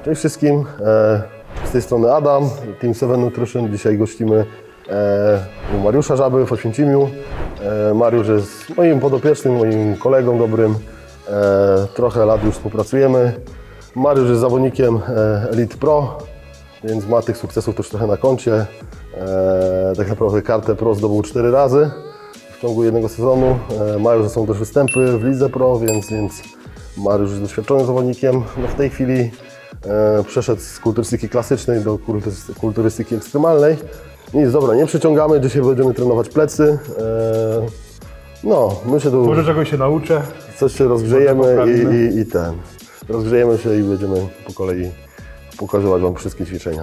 Cześć wszystkim, z tej strony Adam, Team 7 Nutrition. Dzisiaj gościmy u Mariusza Żaby w Oświęcimiu. Mariusz jest moim podopiecznym, moim kolegą dobrym. Trochę lat już współpracujemy. Mariusz jest zawodnikiem Elite Pro, więc ma tych sukcesów też trochę na koncie. Tak naprawdę kartę Pro zdobył 4 razy w ciągu jednego sezonu. Mariusz są też występy w Lidze Pro, więc Mariusz jest doświadczonym zawodnikiem. No w tej chwili przeszedł z kulturystyki klasycznej do kulturystyki ekstremalnej. Nic, dobra, nie przyciągamy, dzisiaj będziemy trenować plecy. No, my się tu... Może czegoś się nauczę. Coś się rozgrzejemy i rozgrzejemy się i będziemy po kolei pokazywać Wam wszystkie ćwiczenia.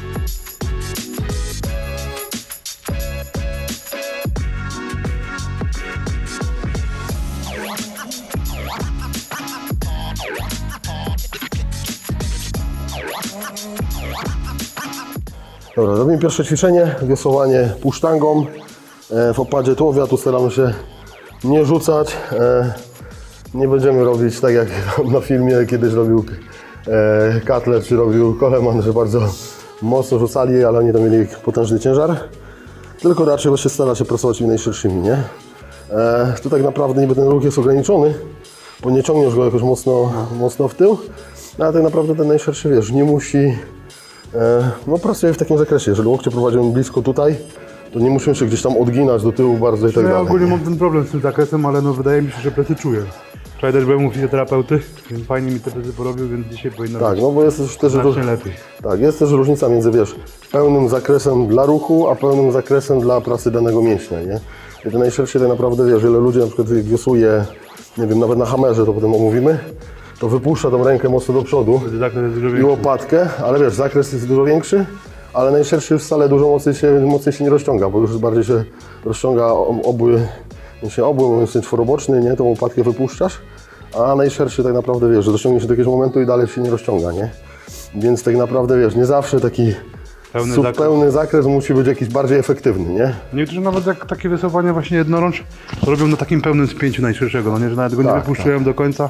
Dobra, robimy pierwsze ćwiczenie, wiosłowanie półsztangą w opadzie tułowia. Tu staramy się nie rzucać. Nie będziemy robić tak jak na filmie kiedyś robił Cutler czy robił Coleman, że bardzo mocno rzucali, ale oni tam mieli potężny ciężar. Tylko raczej właśnie stara się pracować tymi najszerszymi, nie? Tu tak naprawdę niby ten ruch jest ograniczony, bo nie ciągniesz go jakoś mocno w tył, ale tak naprawdę ten najszerszy, wiesz, nie musi... No pracuję w takim zakresie, jeżeli łokcie prowadzimy blisko tutaj, to nie musimy się gdzieś tam odginać do tyłu bardzo i tak dalej. Ja ogólnie mam ten problem z tym zakresem, ale no wydaje mi się, że plecy czuję. Wczoraj też byłem u fizjoterapeuty, więc fajnie mi te plecy porobił, więc dzisiaj powinno być no bo jest też lepiej. Tak, jest też różnica między, wiesz, pełnym zakresem dla ruchu, a pełnym zakresem dla pracy danego mięśnia, nie? I to najszersze tak naprawdę, wiesz, wiele ludzi na przykład wiosłuje, nie wiem, nawet na hammerze, to potem omówimy, to wypuszcza tą rękę mocno do przodu i łopatkę, ale wiesz, zakres jest dużo większy, ale najszerszy już wcale dużo mocniej się nie rozciąga, bo już bardziej się rozciąga obły czworoboczny, nie? Tą łopatkę wypuszczasz, a najszerszy tak naprawdę, wiesz, że dociągnie się do jakiegoś momentu i dalej się nie rozciąga, nie? Więc tak naprawdę, wiesz, nie zawsze taki pełny zakres musi być jakiś bardziej efektywny, nie? Niektórzy nawet jak takie wysuwanie właśnie jednorącz robią na takim pełnym spięciu najszerszego, no nie, że nawet go nie wypuszczają do końca.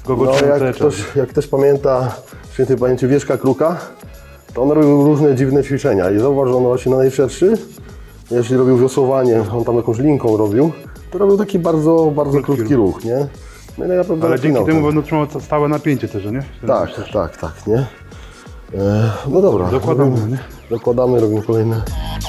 Jak ktoś pamięta świętej pamięci Wierzcha Kruka, to on robił różne dziwne ćwiczenia i zauważ, że on właśnie na najszerszy, jeśli robił wiosłowanie, on tam jakąś linką robił, to robił taki bardzo krótki ruch, nie? No i ale dzięki temu będą trzymał stałe napięcie też, nie? Tak, nie? No dobra, dokładamy, robimy kolejne.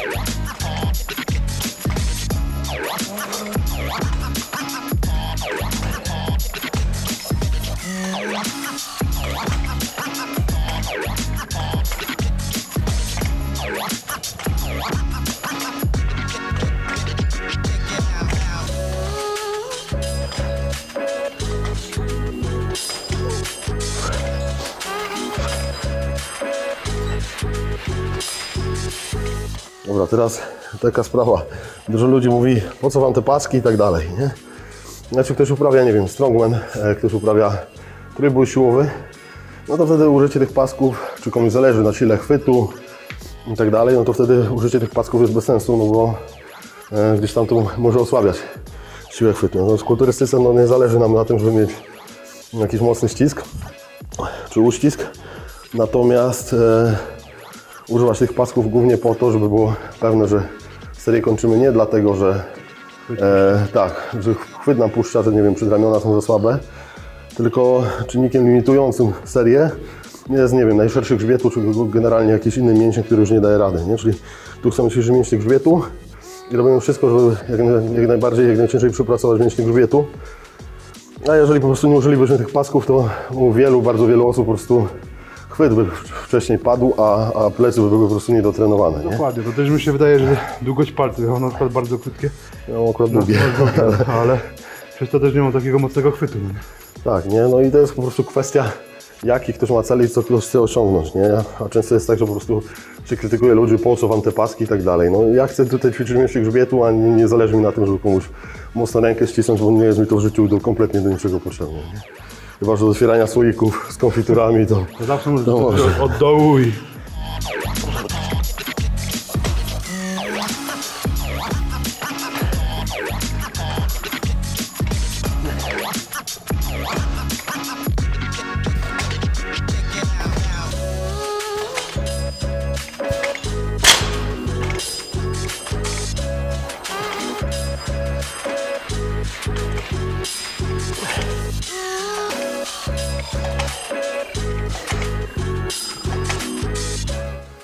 Dobra, teraz taka sprawa. Dużo ludzi mówi, po co Wam te paski i tak dalej, nie? Znaczy ktoś uprawia, nie wiem, strongman, ktoś uprawia trójbój siłowy, no to wtedy użycie tych pasków, czy komuś zależy na sile chwytu i tak dalej, no to wtedy użycie tych pasków jest bez sensu, no bo gdzieś tam to może osłabiać siłę chwytu. No w kulturystyce no nie zależy nam na tym, żeby mieć jakiś mocny ścisk, czy uścisk, natomiast używać tych pasków głównie po to, żeby było pewne, że serię kończymy nie dlatego, że że chwyt nam puszcza, że nie wiem, przedramiona są za słabe, tylko czynnikiem limitującym serię jest, nie wiem, najszerszy grzbietu, czy generalnie jakiś inny mięsień, który już nie daje rady, nie? Czyli tu chcemy ćwiczyć mięśnie grzbietu i robimy wszystko, żeby jak najciężej przypracować mięśnie grzbietu. A jeżeli po prostu nie użylibyśmy tych pasków, to u bardzo wielu osób po prostu chwyt by wcześniej padł, a plecy by były po prostu niedotrenowane. Nie? Dokładnie, to też mi się wydaje, że długość palców, one na przykład bardzo krótkie. Ja mam akurat długie. Ale przez to też nie mam takiego mocnego chwytu. Nie? Tak, nie? No i to jest po prostu kwestia, jaki ktoś ma cel i co ktoś chce osiągnąć, nie? A często jest tak, że po prostu się krytykuje ludzi, po co Wam te paski i tak dalej. No ja chcę tutaj ćwiczyć mięśnie grzbietu, a nie zależy mi na tym, żeby komuś mocno rękę ścisnąć, bo nie jest mi to w życiu kompletnie do niczego potrzebne. Nie? Chyba, że do otwierania słoików z konfiturami to zawsze możesz od dołu i...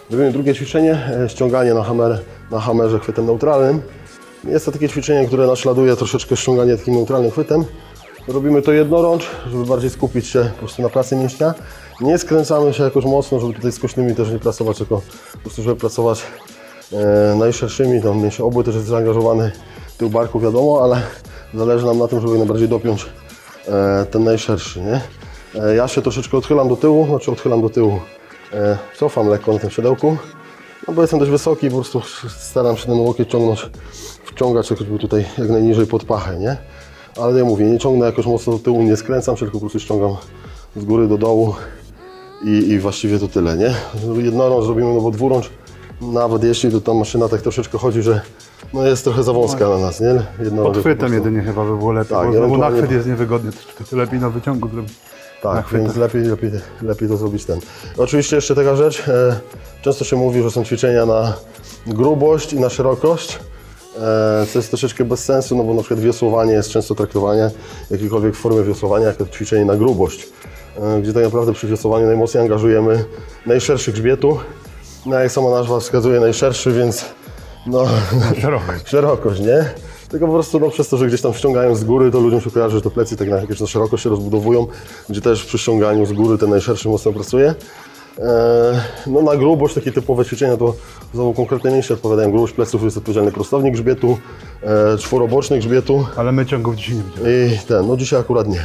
Robimy drugie ćwiczenie, ściąganie na hamerze chwytem neutralnym. Jest to takie ćwiczenie, które naśladuje troszeczkę ściąganie takim neutralnym chwytem. Robimy to jednorącz, żeby bardziej skupić się po prostu na pracy mięśnia. Nie skręcamy się jakoś mocno, żeby tutaj z kośnymi też nie pracować, tylko po prostu żeby pracować najszerszymi. Tam mięśnie obły też jest zaangażowany, tył barku wiadomo, ale zależy nam na tym, żeby najbardziej dopiąć ten najszerszy, nie? Ja się troszeczkę odchylam do tyłu, cofam lekko na tym siodełku, no bo jestem dość wysoki, po prostu staram się ten łokieć wciągać jakoś tutaj jak najniżej pod pachę, nie? Ale ja mówię, nie ciągnę jakoś mocno do tyłu, nie skręcam się, tylko po prostu ściągam z góry do dołu i właściwie to tyle, nie? Jednorącz zrobimy, no bo dwurącz, nawet jeśli to ta maszyna tak troszeczkę chodzi, że no jest trochę za wąska na nas, nie? Pod chwytem jedynie chyba by było lepiej, tak, bo na chwyt jest niewygodnie, to lepiej na wyciągu zrobić. Tak, więc lepiej to zrobić ten. Oczywiście jeszcze taka rzecz, często się mówi, że są ćwiczenia na grubość i na szerokość, co jest troszeczkę bez sensu, no bo na przykład wiosłowanie jest często traktowane, jakiejkolwiek formy wiosłowania, jako ćwiczenie na grubość, gdzie tak naprawdę przy wiosłowaniu najmocniej angażujemy najszerszy grzbietu, no jak sama nazwa wskazuje, najszerszy, więc no szerokość, nie? Tylko po prostu no, przez to, że gdzieś tam ściągają z góry, to ludziom się kojarzy, że to plecy tak na szeroko się rozbudowują, gdzie też przy ściąganiu z góry ten najszerszy mocno pracuje. No na grubość, takie typowe ćwiczenia, to znowu konkretne mięśnie odpowiadają. Grubość pleców jest odpowiedzialny prostownik grzbietu, czworoboczny grzbietu. Ale my ciągów dzisiaj nie będziemy. No dzisiaj akurat nie,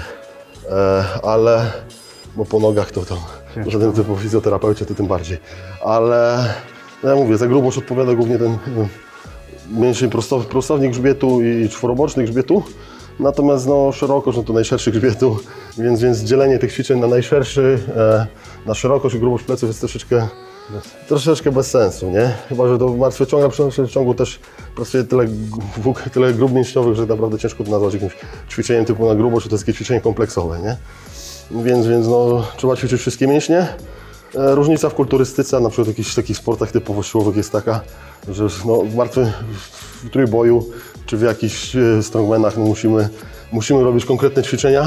ale bo po nogach to żaden typu fizjoterapeucie to tym bardziej. Ale no ja mówię, za grubość odpowiada głównie ten mniejszy prostownik grzbietu i czworoboczny grzbietu. Natomiast no, szerokość, no to najszerszy grzbietu, więc dzielenie tych ćwiczeń na najszerszy, na szerokość i grubość pleców jest troszeczkę bez sensu, nie? Chyba że do martwy ciąg, na przykład w ciągu też pracuje tyle grup mięśniowych, że naprawdę ciężko to nazwać jakimś ćwiczeniem typu na grubość, to jest takie ćwiczenie kompleksowe, nie? Więc no, trzeba ćwiczyć wszystkie mięśnie. Różnica w kulturystyce, na przykład w jakichś takich sportach typowo siłowych jest taka, że no, w trójboju czy w jakichś strongmanach no, musimy robić konkretne ćwiczenia,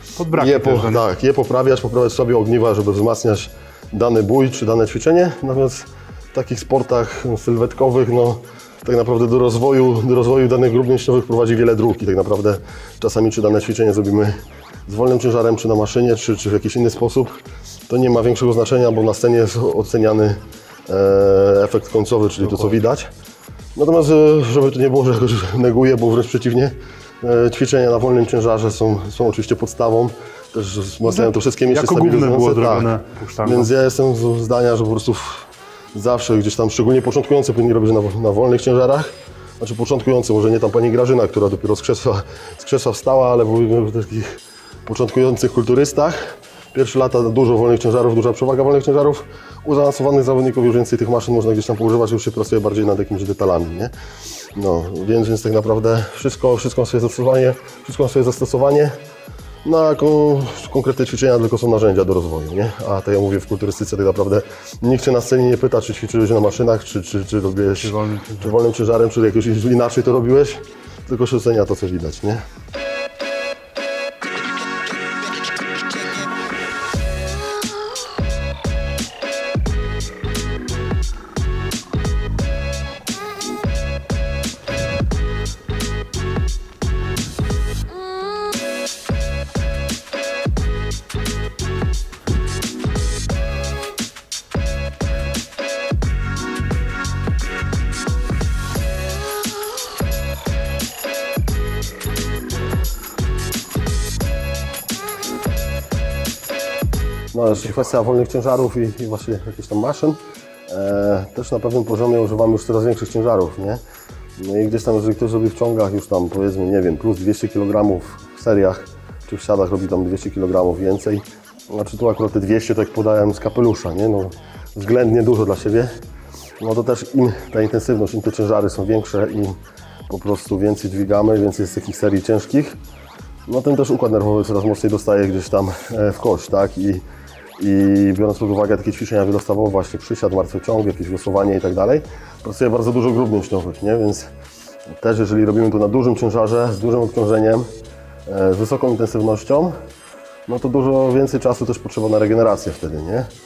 je poprawiać sobie ogniwa, żeby wzmacniać dany bój czy dane ćwiczenie. Natomiast w takich sportach sylwetkowych no, tak naprawdę do rozwoju danych grup mięśniowych prowadzi wiele dróg i tak naprawdę czasami czy dane ćwiczenie zrobimy z wolnym ciężarem, czy na maszynie, czy w jakiś inny sposób, to nie ma większego znaczenia, bo na scenie jest oceniany efekt końcowy, czyli to co widać. Natomiast żeby to nie było, że jakoś neguję, bo wręcz przeciwnie, ćwiczenia na wolnym ciężarze są oczywiście podstawą, też wzmacniają to wszystkie mięśnie stabilizujące. Tak. Więc ja jestem zdania, że po prostu zawsze gdzieś tam, szczególnie początkujący powinni robić na wolnych ciężarach. Znaczy początkujący, może nie tam pani Grażyna, która dopiero z krzesła wstała, ale mówimy o takich początkujących kulturystach. Pierwsze lata dużo wolnych ciężarów, duża przewaga wolnych ciężarów. U zaawansowanych zawodników już więcej tych maszyn można gdzieś tam poużywać, już się pracuje bardziej nad jakimiś detalami, nie? No, więc tak naprawdę wszystko ma swoje zastosowanie. No, konkretne ćwiczenia tylko są narzędzia do rozwoju, nie? A tak jak mówię, w kulturystyce tak naprawdę nikt Cię na scenie nie pyta, czy ćwiczyłeś na maszynach, czy robiłeś wolnym ciężarem, czy jakoś inaczej to robiłeś, tylko się ocenia to, co widać, nie? No, jeszcze kwestia wolnych ciężarów i właśnie jakichś tam maszyn. Też na pewnym poziomie używamy już coraz większych ciężarów, nie? No i gdzieś tam, jeżeli ktoś robi w ciągach już tam powiedzmy, nie wiem, plus 200 kg w seriach, czy w siadach robi tam 200 kg więcej. Znaczy tu akurat te 200 tak podałem z kapelusza, nie? No, względnie dużo dla siebie. No to też im ta intensywność, im te ciężary są większe i po prostu więcej dźwigamy, więcej jest takich serii ciężkich. No ten też układ nerwowy coraz mocniej dostaje gdzieś tam w kość, tak? I biorąc pod uwagę takie ćwiczenia wielostawowe, właśnie przysiad, martwy ciąg, jakieś wiosłowanie i tak dalej, pracuje bardzo dużo grup mięśniowych, nie? Więc też jeżeli robimy to na dużym ciężarze, z dużym obciążeniem, z wysoką intensywnością, no to dużo więcej czasu też potrzeba na regenerację wtedy, nie?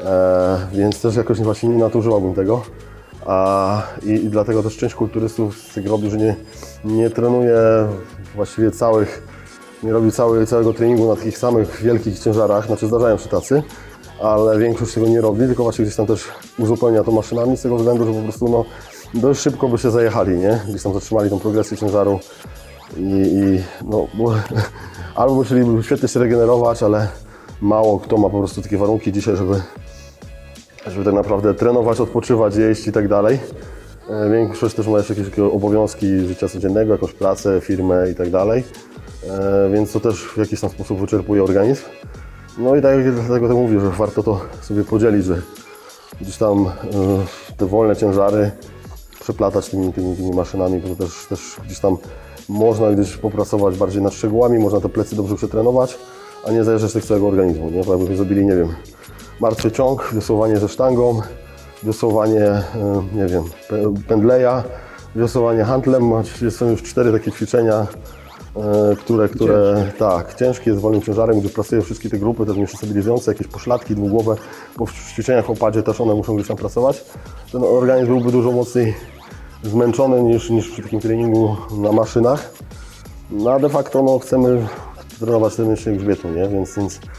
Więc też jakoś właśnie nie nadużywałbym tego. I dlatego też część kulturystów z tego robi, że nie trenuje właściwie nie robi całego treningu na takich samych wielkich ciężarach, znaczy zdarzają się tacy, ale większość tego nie robi, tylko właśnie gdzieś tam też uzupełnia to maszynami z tego względu, że po prostu no, dość szybko by się zajechali, nie? Gdzieś tam zatrzymali tą progresję ciężaru no, albo musieliby świetnie się regenerować, ale mało kto ma po prostu takie warunki dzisiaj, żeby tak naprawdę trenować, odpoczywać, jeść i tak dalej. Większość też ma jeszcze jakieś obowiązki życia codziennego, jakąś pracę, firmę i tak dalej. Więc to też w jakiś tam sposób wyczerpuje organizm. No i dlatego to mówię, że warto to sobie podzielić, że gdzieś tam te wolne ciężary przeplatać tymi maszynami, bo to też gdzieś tam można gdzieś popracować bardziej nad szczegółami, można te plecy dobrze przetrenować, a nie zajeżdżać tych całego organizmu, nie? Bo jakbyśmy zrobili, nie wiem, martwy ciąg, wiosłowanie ze sztangą, wiosłowanie, nie wiem, pendleja, wiosłowanie handlem, są już 4 takie ćwiczenia, które tak, ciężkie, z wolnym ciężarem, gdzie pracują wszystkie te grupy, też mniejsze stabilizujące, jakieś poszlatki dwugłowe, po ćwiczeniach w opadzie też one muszą gdzieś tam pracować. Ten organizm byłby dużo mocniej zmęczony niż przy takim treningu na maszynach. No a de facto no, chcemy trenować ten mięśnie grzbietu, nie? Więc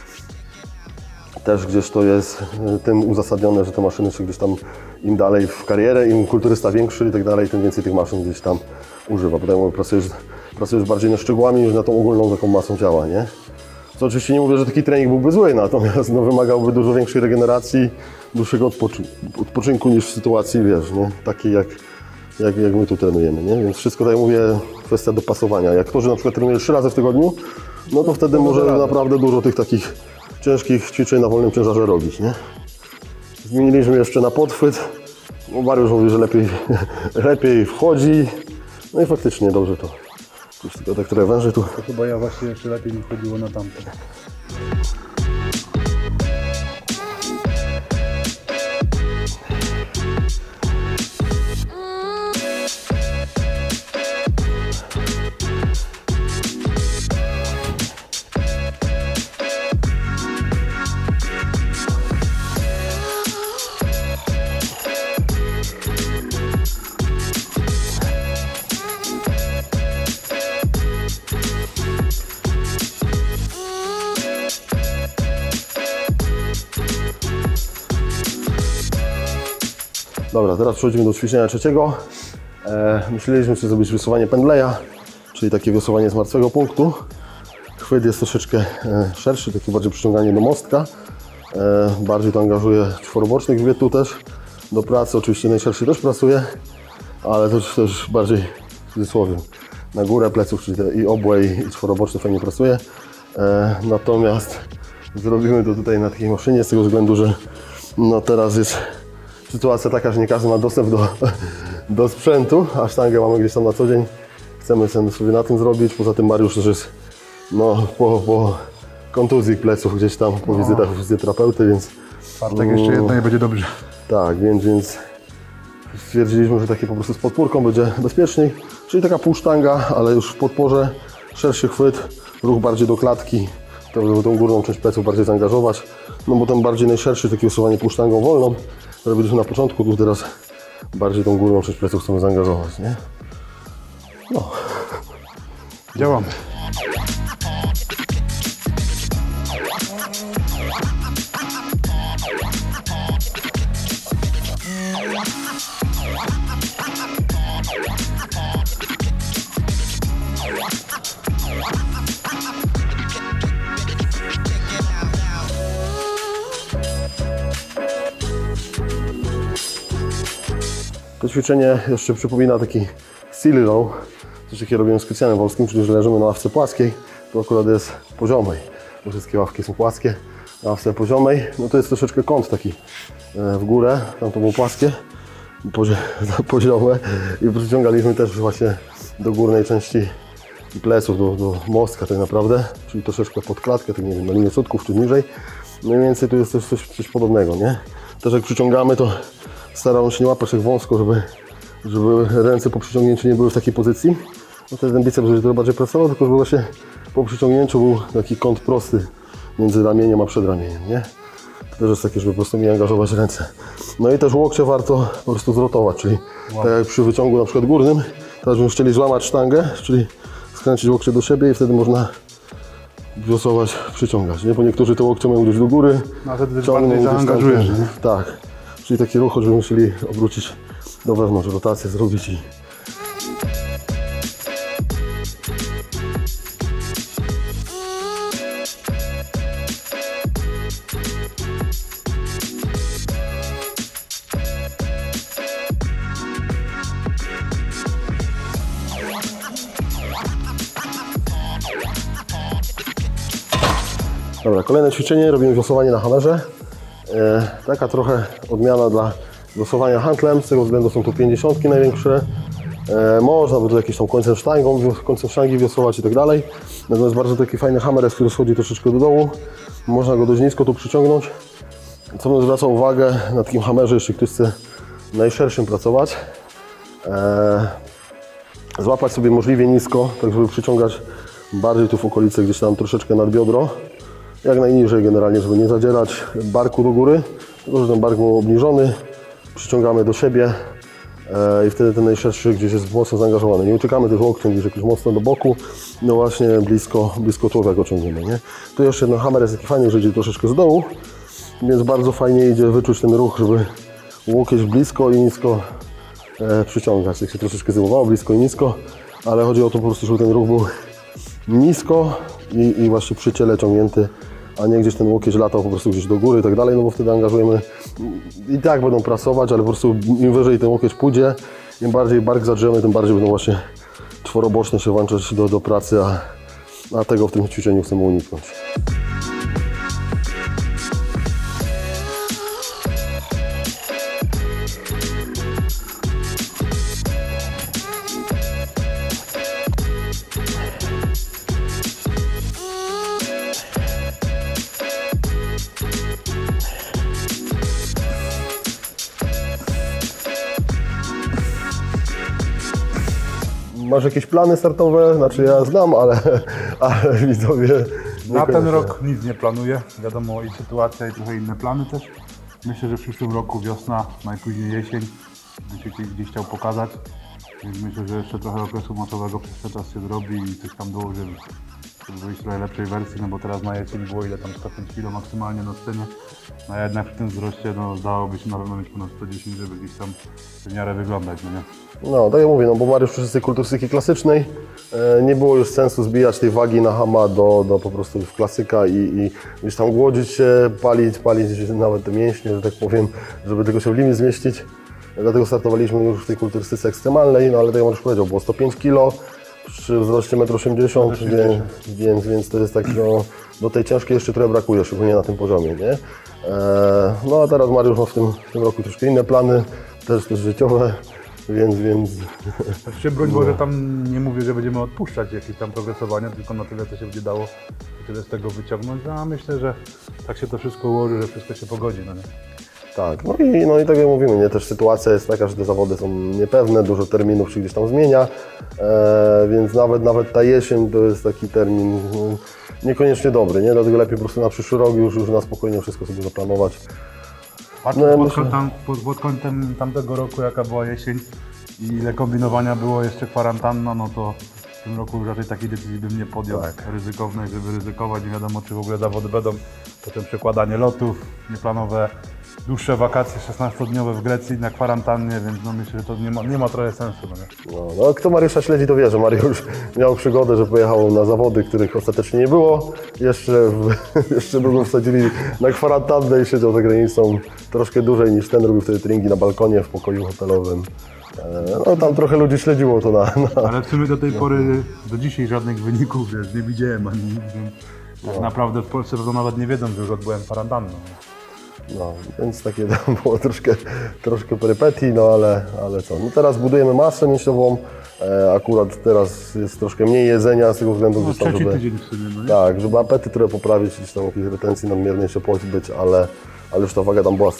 też gdzieś to jest tym uzasadnione, że te maszyny się gdzieś tam im dalej w karierę, im kulturysta większy i tak dalej, tym więcej tych maszyn gdzieś tam używa. Potem pracujesz bardziej nad szczegółami niż na tą ogólną taką masą ciała, nie? Co oczywiście nie mówię, że taki trening byłby zły, natomiast no, wymagałby dużo większej regeneracji, dłuższego odpoczynku niż w sytuacji, wiesz, nie? Takiej jak my tu trenujemy, nie? Więc wszystko, tak jak mówię, kwestia dopasowania. Jak ktoś na przykład trenuje 3 razy w tygodniu, no to wtedy może naprawdę dużo tych takich ciężkich ćwiczeń na wolnym ciężarze robić, nie? Zmieniliśmy jeszcze na podchwyt. No, Mariusz mówi, że lepiej wchodzi. No i faktycznie dobrze to. Już tylko tak trochę węży tu. To chyba ja właśnie jeszcze lepiej mi chodziło na tamte. Dobra, teraz przechodzimy do ćwiczenia trzeciego. Myśleliśmy sobie zrobić wiosłowanie pendleja, czyli takie wiosłowanie z martwego punktu. Chwyt jest troszeczkę szerszy, takie bardziej przyciąganie do mostka. Bardziej to angażuje czworobocznych grzbietu też do pracy. Oczywiście najszerszy też pracuje, ale też bardziej w cudzysłowie na górę pleców, czyli i obłe i czworoboczny fajnie pracuje. Natomiast zrobimy to tutaj na takiej maszynie z tego względu, że no teraz jest sytuacja taka, że nie każdy ma dostęp do sprzętu, a sztangę mamy gdzieś tam na co dzień. Chcemy sobie na tym zrobić. Poza tym Mariusz też jest no, po kontuzji pleców gdzieś tam, po wizytach u fizjoterapeuty, więc... Tak jeszcze jedno i będzie dobrze. Tak, więc stwierdziliśmy, że takie po prostu z podpórką będzie bezpieczniej. Czyli taka półsztanga, ale już w podporze, szerszy chwyt, ruch bardziej do klatki, żeby tą górną część pleców bardziej zaangażować. No bo ten bardziej najszerszy, takie usuwanie półsztangą wolną, robiliśmy na początku, tu teraz bardziej tą górną część pleców chcemy zaangażować, nie? No. Działamy. To ćwiczenie jeszcze przypomina taki silly row, coś takiego robimy z Krystianem Wolskim, czyli że leżymy na ławce płaskiej, to akurat jest poziomej, bo wszystkie ławki są płaskie, na ławce poziomej, no to jest troszeczkę kąt taki w górę, tam to było płaskie, poziome i przyciągaliśmy też właśnie do górnej części pleców, do mostka tak naprawdę, czyli troszeczkę pod klatkę, tak nie wiem, na linię cudków czy niżej, mniej więcej tu jest też coś podobnego, nie? Też jak przyciągamy, to staramy się nie łapać tak wąsko, żeby ręce po przyciągnięciu nie były w takiej pozycji. No wtedy ten biceps będzie trochę bardziej pracował, tylko żeby właśnie po przyciągnięciu był taki kąt prosty między ramieniem a przedramieniem, nie? To też jest takie, żeby po prostu mi angażować ręce. No i też łokcie warto po prostu zrotować, czyli tak jak przy wyciągu na przykład górnym, teraz będziemy chcieli złamać sztangę, czyli skręcić łokcie do siebie i wtedy można wiosłować, przyciągać, nie? Bo niektórzy te łokcie mają gdzieś do góry, No wtedy ciągną bardziej gdzieś tam, zaangażujesz, nie? tak, czyli taki ruch, choćbyśmy musieli obrócić do wewnątrz, rotację zrobić i Dobra, kolejne ćwiczenie, robimy wiosłowanie na hamerze. Taka trochę odmiana dla wiosłowania handlem, z tego względu są to 50 największe. Można by tu jakieś tam końcem sztangi wiosłować i tak dalej. Natomiast bardzo taki fajny hamer jest, który schodzi troszeczkę do dołu. Można go dość nisko tu przyciągnąć. Co bym zwracał uwagę na takim hamerze, jeśli ktoś chce najszerszym pracować. Złapać sobie możliwie nisko, tak żeby przyciągać bardziej tu w okolice gdzieś tam troszeczkę nad biodro. Jak najniżej generalnie, żeby nie zadzierać barku do góry, tylko że ten bark był obniżony, przyciągamy do siebie i wtedy ten najszerszy gdzieś jest mocno zaangażowany. Nie uciekamy też łokciem gdzieś jakoś mocno do boku, no właśnie blisko człowieka go ciągniemy, nie? Tu jeszcze ten hammer jest taki fajny, że idzie troszeczkę z dołu, więc bardzo fajnie idzie wyczuć ten ruch, żeby łokieć blisko i nisko przyciągać. Tak się troszeczkę zajmowało, blisko i nisko, ale chodzi o to po prostu, żeby ten ruch był nisko i właśnie przy ciele ciągnięty, a nie gdzieś ten łokieć latał po prostu gdzieś do góry i tak dalej, no bo wtedy angażujemy, i tak będą prasować, ale po prostu im wyżej ten łokieć pójdzie, im bardziej bark zadrzemy, tym bardziej będą właśnie czworoboczne się włączać do pracy, a tego w tym ćwiczeniu chcemy uniknąć. Masz jakieś plany startowe? Znaczy ja znam, ale widzowie... Na ten rok nic nie planuję. Wiadomo, i sytuacja, i trochę inne plany też. Myślę, że w przyszłym roku wiosna, najpóźniej jesień, by się gdzieś chciał pokazać. Więc myślę, że jeszcze trochę okresu meczowego przez ten czas się zrobi i coś tam dołoży, żeby wyjść trochę lepszej wersji, no bo teraz na jesień było ile tam 105 kg maksymalnie na scenie. No a jednak w tym wzroście no, dałoby się na pewno mieć ponad 110, żeby gdzieś tam w miarę wyglądać, no nie? No, tak jak mówię, no bo Mariusz przyszedł z tej kulturystyki klasycznej, nie było już sensu zbijać tej wagi na hama do po prostu w klasyka i gdzieś tam głodzić się, palić nawet te mięśnie, że tak powiem, żeby tylko się w limit zmieścić. Dlatego startowaliśmy już w tej kulturystyce ekstremalnej, no ale tak jak Mariusz powiedział, było 105 kg przy wzroście 1,80 m, więc to jest tak, no, do tej ciężkiej jeszcze trochę brakuje, szczególnie na tym poziomie, nie? No a teraz Mariusz ma w tym roku troszkę inne plany, też życiowe. Więc... Broń Boże, tam nie mówię, że będziemy odpuszczać jakieś tam progresowania, tylko na tyle, co się będzie dało i tyle z tego wyciągnąć, a myślę, że tak się to wszystko ułoży, że wszystko się pogodzi, no nie? Tak, no i tak jak mówimy, nie, też sytuacja jest taka, że te zawody są niepewne, dużo terminów się gdzieś tam zmienia, więc nawet ta jesień to jest taki termin niekoniecznie dobry, nie? Dlatego lepiej po prostu na przyszły rok już na spokojnie wszystko sobie zaplanować. Patrząc pod kątem tamtego roku, jaka była jesień i ile kombinowania było, jeszcze kwarantanna, no to w tym roku raczej takiej decyzji bym nie podjął, ryzykownej, żeby ryzykować. Nie wiadomo, czy w ogóle zawody będą. Potem przekładanie lotów nieplanowe, dłuższe wakacje 16-dniowe w Grecji na kwarantannie, więc no myślę, że to nie ma trochę sensu. No, kto Mariusza śledzi, to wie, że Mariusz miał przygodę, że pojechał na zawody, których ostatecznie nie było. Jeszcze go wsadzili na kwarantannę i siedział za granicą troszkę dłużej niż ten, robił wtedy treningi na balkonie w pokoju hotelowym. No tam trochę ludzi śledziło to Ale w sumie do tej pory, do dzisiaj żadnych wyników nie widziałem ani nic, więc tak naprawdę w Polsce to nawet nie wiedzą, że już odbyłem kwarantannę. No, więc takie tam było troszkę perypetii, no ale co. No teraz budujemy masę mięśniową, akurat teraz jest troszkę mniej jedzenia z tego względu, no, że trzeci tydzień w sumie, no nie? Tak, żeby apetyt trochę poprawić, gdzieś tam jakiejś retencji nadmiernej się pozbyć, ale już ta waga tam była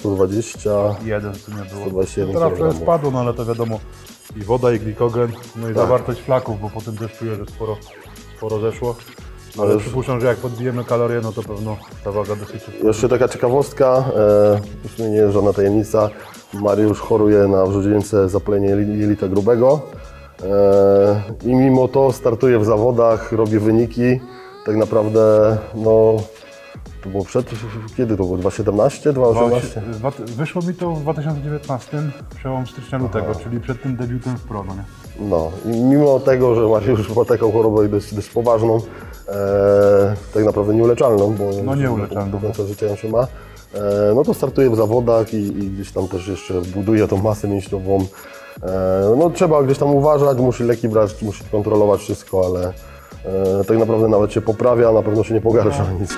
121 w sumie było. 121 teraz trochę spadło, no ale to wiadomo, i woda, i glikogen, no i zawartość flaków, bo potem też czuję, że sporo zeszło. Ale przypuszczam, że jak podbijemy kalorie, no to pewno ta waga dosyć... Jeszcze taka ciekawostka, w sumie nie jest żadna tajemnica, Mariusz choruje na wrzodzielnice zapalenie jelita grubego i mimo to startuje w zawodach, robi wyniki, tak naprawdę no to było kiedy to było? 2017, 2018? Wyszło mi to w 2019, przełom stycznia lutego, czyli przed tym debiutem w pro, no nie? No i mimo tego, że Mariusz ma taką chorobę dość poważną, tak naprawdę nieuleczalną, bo no nieuleczalną. Do końca życia ją się ma, no to startuje w zawodach i gdzieś tam też jeszcze buduje tą masę mięśniową. No trzeba gdzieś tam uważać, musi leki brać, musi kontrolować wszystko, ale tak naprawdę nawet się poprawia, na pewno się nie pogarsza nic.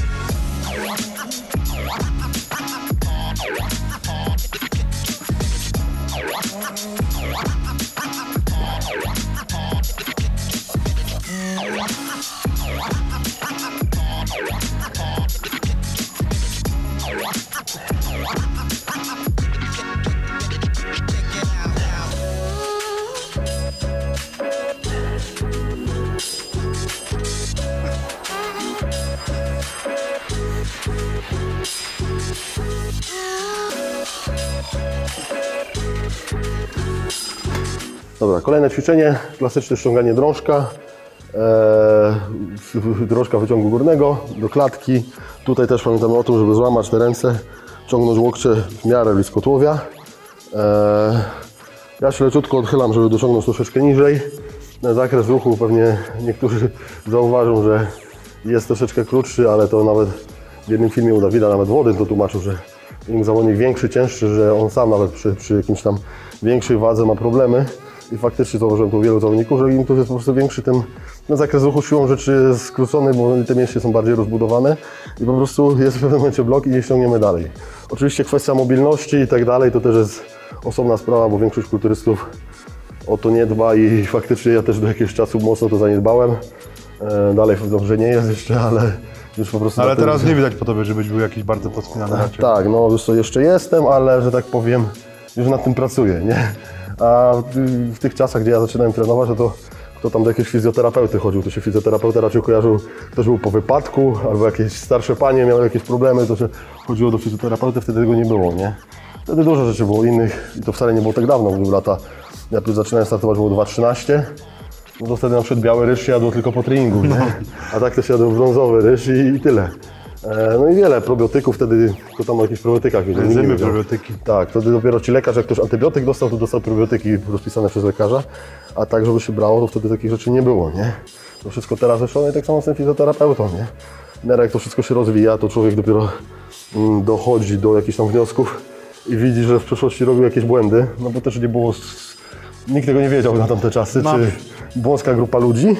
Dobra, kolejne ćwiczenie, klasyczne ściąganie drążka. Drążka wyciągu górnego do klatki. Tutaj też pamiętamy o tym, żeby złamać te ręce, ciągnąć łokcie w miarę blisko tułowia. Ja się leciutko odchylam, żeby dociągnąć troszeczkę niżej. Zakres ruchu pewnie niektórzy zauważą, że jest troszeczkę krótszy, ale to nawet w jednym filmie u Dawida, nawet Włodyn to tłumaczył, że im zawodnik większy, cięższy, że on sam nawet przy jakimś tam większej wadze ma problemy. I faktycznie zauważyłem to u wielu zawodników, że im to jest po prostu większy, tym zakres ruchu siłą rzeczy jest skrócony, bo te mięśnie są bardziej rozbudowane i po prostu jest w pewnym momencie blok i nie ściągniemy dalej. Oczywiście kwestia mobilności i tak dalej to też jest osobna sprawa, bo większość kulturystów o to nie dba i faktycznie ja też do jakiegoś czasu mocno to zaniedbałem. Dalej dobrze nie jest jeszcze, ale już po prostu... Ale teraz nie widać po tobie, żebyś był jakiś bardzo podspinany raczej. Tak, no już to jeszcze jestem, ale że tak powiem, już nad tym pracuję, nie? A w tych czasach, gdzie ja zaczynałem trenować, to kto tam do jakiegoś fizjoterapeuty chodził, to się fizjoterapeuta raczej kojarzył, ktoś był po wypadku, albo jakieś starsze panie miały jakieś problemy, to się chodziło do fizjoterapeuty, wtedy tego nie było, nie? Wtedy dużo rzeczy było innych i to wcale nie było tak dawno, bo lata, ja tu zaczynałem startować, było 2.13, no to wtedy na przykład biały ryż się jadło tylko po treningu, nie? A tak to się jadło brązowy ryż i tyle. No i wiele probiotyków, wtedy to tam o jakichś probiotykach wiedział. Enzymy, probiotyki. Tak, wtedy dopiero ci lekarz, jak ktoś antybiotyk dostał, to dostał probiotyki rozpisane przez lekarza, a tak, żeby się brało, to wtedy takich rzeczy nie było, nie? To wszystko teraz zeszło, i tak samo z tym fizjoterapeutą, nie? W miarę jak to wszystko się rozwija, to człowiek dopiero dochodzi do jakichś tam wniosków i widzi, że w przeszłości robił jakieś błędy, no bo też nie było, nikt tego nie wiedział na tamte czasy, czy wąska grupa ludzi.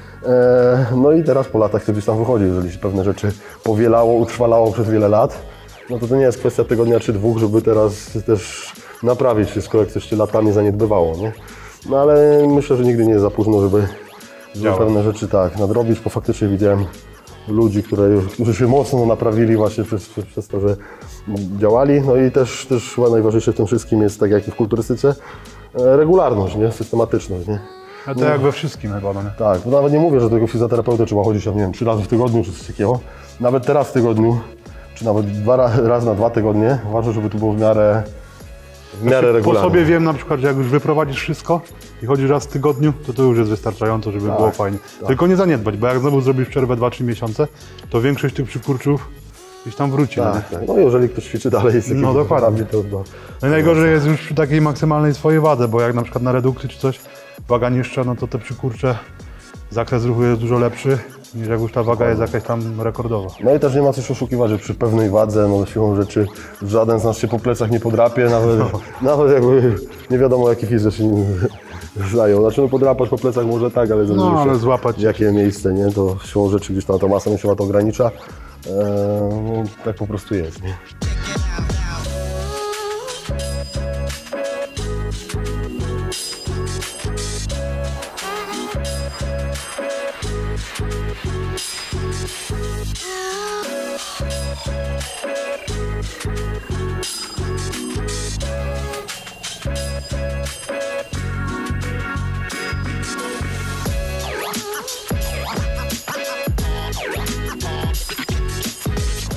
No i teraz po latach to gdzieś tam wychodzi, jeżeli się pewne rzeczy powielało, utrwalało przez wiele lat, no to nie jest kwestia tygodnia czy dwóch, żeby teraz też naprawić wszystko, jak coś się latami zaniedbywało, nie? No ale myślę, że nigdy nie jest za późno, żeby pewne rzeczy tak nadrobić, bo faktycznie widziałem ludzi, którzy się mocno naprawili właśnie przez to, że działali. No i też chyba najważniejsze w tym wszystkim jest, tak jak i w kulturystyce, regularność, nie? Systematyczność, nie? A to jak we wszystkim chyba, no nie? Tak, bo nawet nie mówię, że do tego fizjoterapeuty trzeba chodzić, nie wiem, 3 razy w tygodniu czy coś takiego. Nawet teraz w tygodniu, czy nawet raz na 2 tygodnie, ważne, żeby to było w miarę regularnie. Po sobie wiem na przykład, że jak już wyprowadzisz wszystko i chodzisz raz w tygodniu, to już jest wystarczająco, żeby było fajnie. Tak. Tylko nie zaniedbać, bo jak znowu zrobisz przerwę 2-3 miesiące, to większość tych przykurczów gdzieś tam wróci. Tak, tak. No jeżeli ktoś ćwiczy dalej z no dokładnie. To no i najgorzej jest już przy takiej maksymalnej swojej wadze, bo jak na przykład na redukcji czy coś, waga niższa, no to te przykurcze, zakres ruchu jest dużo lepszy niż jak już ta waga jest jakaś tam rekordowa. No i też nie ma co się oszukiwać, że przy pewnej wadze, no siłą rzeczy żaden z nas się po plecach nie podrapie, nawet jakby nie wiadomo jaki fizycznie zajął. Znaczy no podrapać po plecach może tak, ale ale złapać jakie miejsce, nie? To siłą rzeczy gdzieś tam ta masa mięśniowa to ogranicza. No, tak po prostu jest, nie?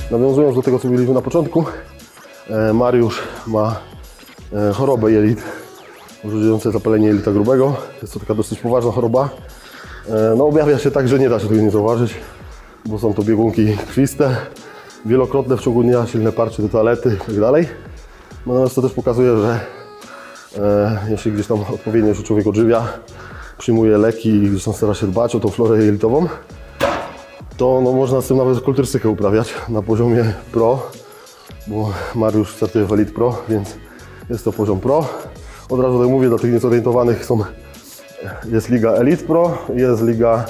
Nawiązując do tego, co mówiliśmy na początku, Mariusz ma chorobę jelit, użyjące zapalenie jelita grubego. Jest to taka dosyć poważna choroba. No, objawia się tak, że nie da się tego nie zauważyć, bo są to biegunki krwiste, wielokrotne w ciągu dnia, silne parcie do toalety itd. Natomiast to też pokazuje, że jeśli gdzieś tam odpowiednio się człowiek odżywia, przyjmuje leki i gdzieś tam stara się dbać o tą florę jelitową, to no, można z tym nawet kulturystykę uprawiać na poziomie pro, bo Mariusz startuje w Elite Pro, więc jest to poziom pro. Od razu tak mówię, dla tych niezorientowanych jest liga Elite Pro, jest liga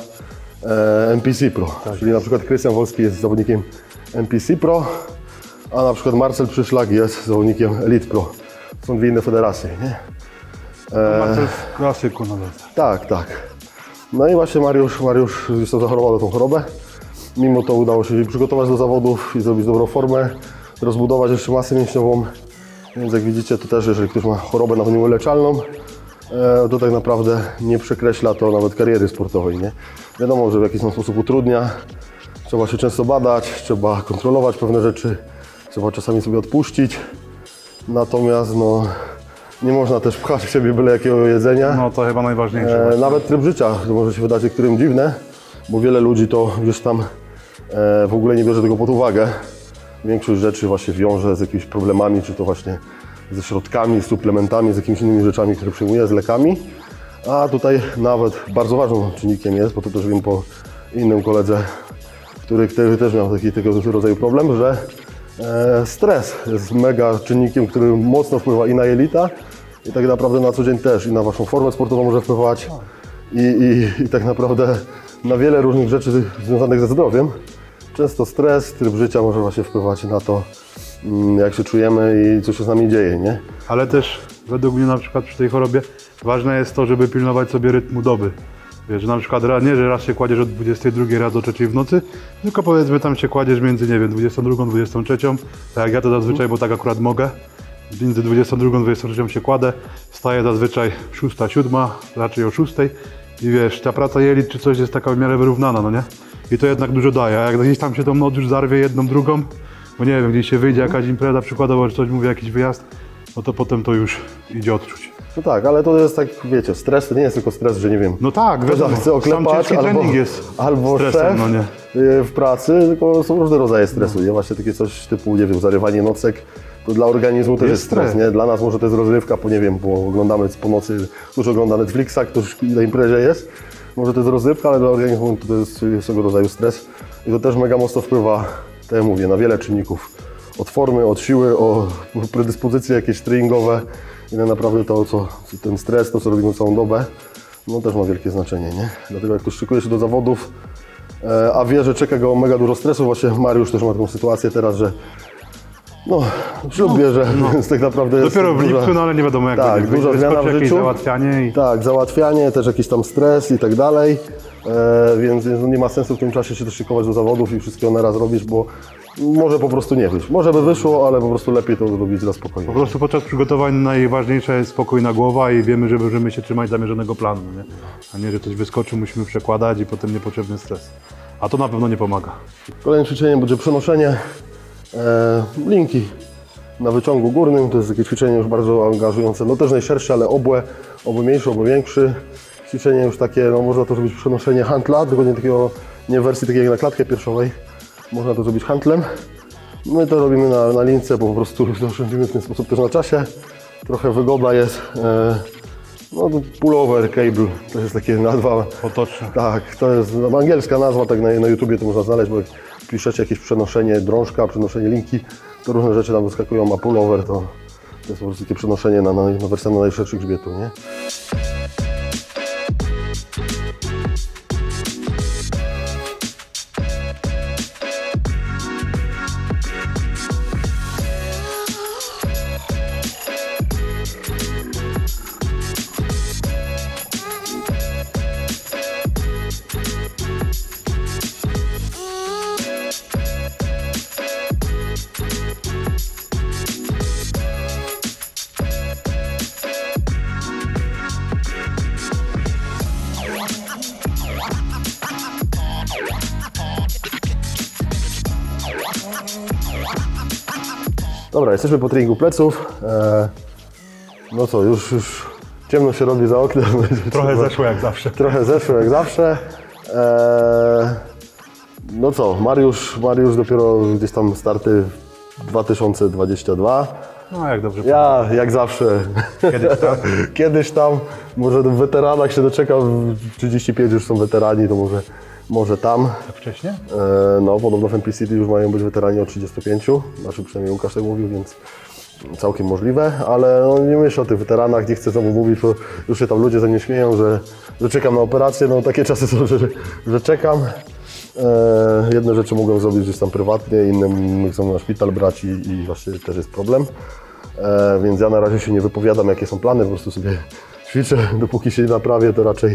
NPC Pro, czyli na przykład Krystian Wolski jest zawodnikiem NPC Pro, a na przykład Marcel Przyszlak jest zawodnikiem Elite Pro. Są dwie inne federacje, nie? Marcel w klasyku nawet. Tak, tak. No i właśnie Mariusz gdzieś tam zachorował na tą chorobę. Mimo to udało się przygotować do zawodów i zrobić dobrą formę, rozbudować jeszcze masę mięśniową. Więc jak widzicie, to też jeżeli ktoś ma chorobę nawet nieuleczalną, to tak naprawdę nie przekreśla to nawet kariery sportowej, nie? Wiadomo, że w jakiś tam sposób utrudnia. Trzeba się często badać, trzeba kontrolować pewne rzeczy, trzeba czasami sobie odpuścić. Natomiast no, nie można też pchać w siebie byle jakiego jedzenia. No to chyba najważniejsze. Nawet tryb życia, to może się wydać niektórym dziwne, bo wiele ludzi to gdzieś tam w ogóle nie bierze tego pod uwagę. Większość rzeczy właśnie wiąże z jakimiś problemami, czy to właśnie ze środkami, z suplementami, z jakimiś innymi rzeczami, które przyjmuje, z lekami. A tutaj nawet bardzo ważnym czynnikiem jest, bo to też wiem po innym koledze, który też miał tego rodzaju problem, że stres jest mega czynnikiem, który mocno wpływa i na jelita, i tak naprawdę na co dzień też, i na waszą formę sportową może wpływać, i tak naprawdę na wiele różnych rzeczy związanych ze zdrowiem. Często stres, tryb życia może właśnie wpływać na to, jak się czujemy i co się z nami dzieje, nie? Ale też według mnie na przykład przy tej chorobie ważne jest to, żeby pilnować sobie rytmu doby. Wiesz, że na przykład nie, że raz się kładziesz od 22 raz do 3 w nocy, tylko powiedzmy tam się kładziesz między, nie wiem, 22, 23, tak jak ja to zazwyczaj, bo tak akurat mogę. Między 22, 23 się kładę, wstaję zazwyczaj 6, 7, raczej o 6 i wiesz, ta praca jelit czy coś jest taka w miarę wyrównana, no nie? I to jednak dużo daje, a jak gdzieś tam się tą noc już zarwie jedną, drugą, bo nie wiem, gdzieś się wyjdzie jakaś impreza przykładowo, czy coś mówię, jakiś wyjazd, no to potem to już idzie odczuć. No tak, ale to jest tak, wiecie, stres to nie jest tylko stres, że nie wiem, No tak, ktoś wiadomo, chce oklepać, trening jest albo stresem, szef no nie. w pracy, tylko są różne rodzaje stresu, nie? Właśnie takie coś typu, nie wiem, zarywanie nocek, to dla organizmu też jest stres, nie? Dla nas może to jest rozrywka, bo nie wiem, bo oglądamy po nocy, ktoś ogląda Netflixa, ktoś na imprezie jest, może to jest rozrywka, ale dla organizmu to jest swego rodzaju stres i to też mega mocno wpływa, tak jak mówię, na wiele czynników, od formy, od siły, o predyspozycje jakieś treningowe i naprawdę to, ten stres, to co robimy całą dobę, no też ma wielkie znaczenie, nie? Dlatego jak ktoś szykuje się do zawodów, a wie, że czeka go mega dużo stresu, właśnie Mariusz też ma taką sytuację teraz, że no, ślub bierze, więc tak naprawdę jest dopiero w lipcu, no ale nie wiadomo jak tak, będzie. duża zmiana w jakieś życiu. załatwianie i... Tak, załatwianie, też jakiś tam stres i tak dalej, więc nie ma sensu w tym czasie się też szykować do zawodów i wszystkiego na raz robić, bo może po prostu nie wyjść. Może by wyszło, ale po prostu lepiej to zrobić na spokojnie. Po prostu podczas przygotowań najważniejsza jest spokojna głowa i wiemy, że możemy się trzymać zamierzonego planu, nie? A nie, że coś wyskoczy, musimy przekładać i potem niepotrzebny stres. A to na pewno nie pomaga. Kolejnym ćwiczeniem będzie przenoszenie linki na wyciągu górnym. To jest takie ćwiczenie już bardzo angażujące, no też najszersze, ale obłe mniejszy, obłe większy. Ćwiczenie już takie, no można to zrobić przenoszenie handla, tylko nie w wersji takiej jak na klatkę piersiowej. Można to zrobić handlem. My to robimy na lince, bo po prostu oszczędzimy w ten sposób też na czasie. Trochę wygoda jest. No pullover cable, to jest takie nazwa. Potoczne. Tak, to jest angielska nazwa, tak na YouTubie to można znaleźć, bo jak piszecie jakieś przenoszenie drążka, przenoszenie linki, to różne rzeczy tam wyskakują, a pullover to jest po prostu takie przenoszenie na wersję na najszerszy grzbietu, nie? Dobra, jesteśmy po treningu pleców. No co, już ciemno się robi za oknem. Trochę zeszło jak zawsze. Trochę zeszło jak zawsze. No co, Mariusz dopiero gdzieś tam starty 2022. No jak dobrze. Ja jak zawsze kiedyś tam, może w weteranach się doczekam, 35 już są weterani, to może tam. Tak wcześnie? No podobno w NPC już mają być weterani od 35, znaczy przynajmniej Łukasz tak mówił, więc całkiem możliwe, ale no, nie myślę o tych weteranach, nie chcę znowu mówić, bo już się tam ludzie ze mnie śmieją, że czekam na operację, no takie czasy są, że czekam. Jedne rzeczy mogłem zrobić gdzieś tam prywatnie, inne chcą na szpital brać i właśnie też jest problem. Więc ja na razie się nie wypowiadam, jakie są plany, po prostu sobie ćwiczę, dopóki się nie naprawię, to raczej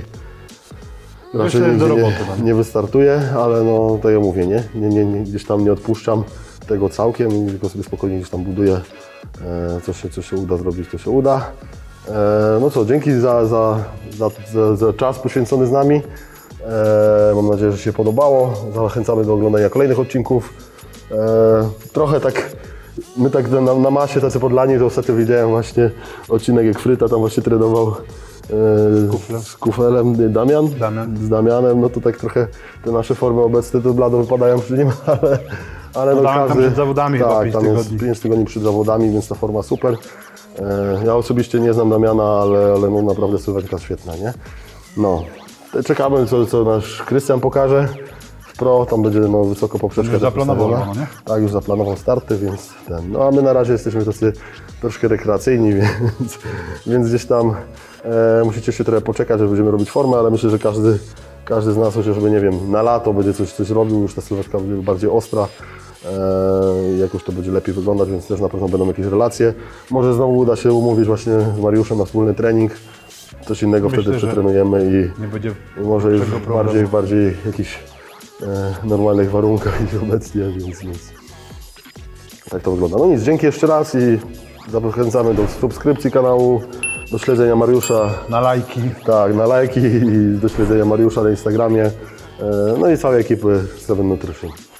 nie wystartuję, ale no to ja mówię, nie, gdzieś tam nie odpuszczam tego całkiem, tylko sobie spokojnie gdzieś tam buduję, co się uda zrobić, to się uda. No co, dzięki za czas poświęcony z nami. Mam nadzieję, że się podobało. Zachęcamy do oglądania kolejnych odcinków. Trochę tak, my tak na masie, tacy podlani, to ostatnio widziałem właśnie odcinek, jak Fryta tam właśnie trenował z Kufelem, Damian. Z Damianem, no to tak trochę te nasze formy obecne to blado wypadają przy nim, ale no każdy... Tam przed zawodami tak, chyba 5 tam jest 5 tygodni przed zawodami, więc ta forma super. Ja osobiście nie znam Damiana, ale no naprawdę sylwetka świetna, nie? No. Czekamy, co nasz Krystian pokaże w pro, tam będzie no, wysoko poprzeczka. Już zaplanował, no, nie? Tak, już zaplanował starty, więc no a my na razie jesteśmy tacy troszkę rekreacyjni, więc gdzieś tam musicie się trochę poczekać, że będziemy robić formę, ale myślę, że każdy z nas chociażby, nie wiem, na lato będzie coś robił, już ta sylwetka będzie bardziej ostra. Jakoś to będzie lepiej wyglądać, więc też na pewno będą jakieś relacje. Może znowu uda się umówić właśnie z Mariuszem na wspólny trening. Coś innego wtedy przetrenujemy i może już bardziej jakichś normalnych warunkach niż obecnie, więc tak to wygląda. No nic, dzięki jeszcze raz i zachęcamy do subskrypcji kanału, do śledzenia Mariusza. Na lajki. Tak, na lajki i do śledzenia Mariusza na Instagramie, no i całej ekipy Seven Nutrition.